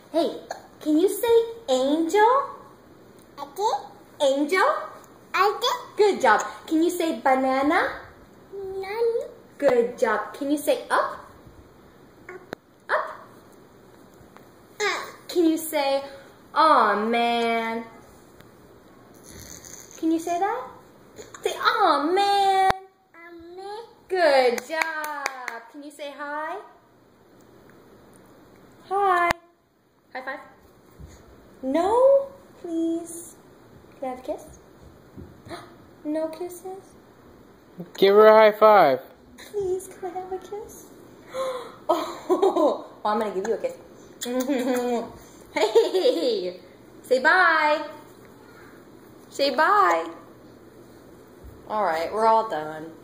Hey, can you say angel? I did. Angel? I did. Good job. Can you say banana? None. Good job. Can you say up? Up. Can you say, aw, man? Can you say that? Say, aw, man. Good job. Can you say hi? Hi. High five. No, please. Can I have a kiss? No kisses? Give her a high five. Please, can I have a kiss? Oh, well, I'm going to give you a kiss. Hey, say bye. Say bye. All right, we're all done.